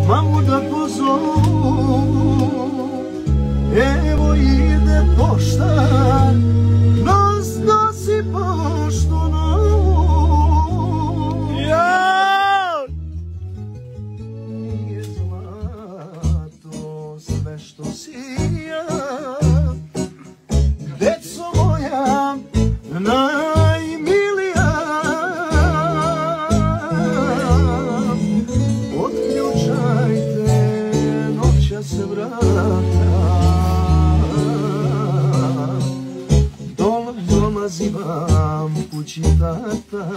mamu da pozovu. Evo ide poštar, nosi poštu novu. Nije zlato sve što sija, deco moja najmilija. Otključajte noćas vrata, dolazi vam kući tata.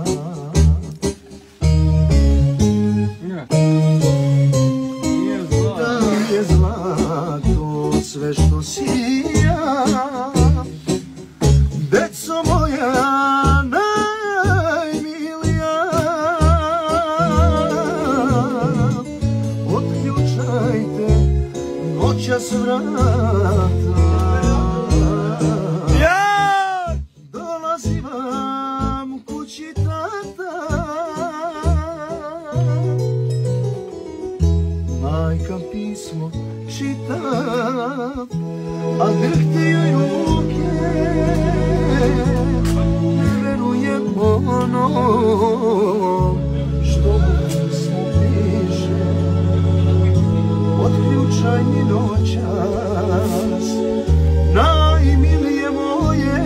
Da je zlato sve što sija, deco moja najmilija. Otključajte noćas vrata, dolazi vam kući tata. Majka pismo čita, a drhte joj ruke. Ne verujem ono što mu pismo piše. Otključaj mi noćas, najmilije moje,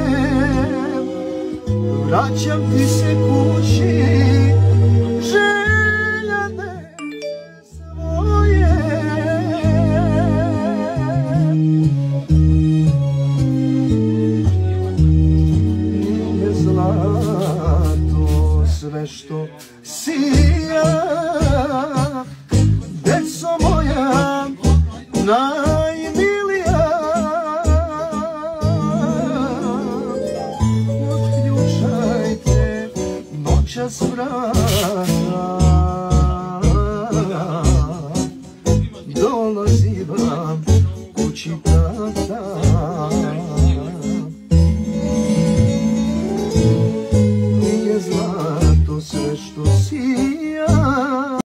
vraćam ti se kući, željane svoje. Nije zlato sve što sija, deco moja najmilija. Otključajte noćas vrata,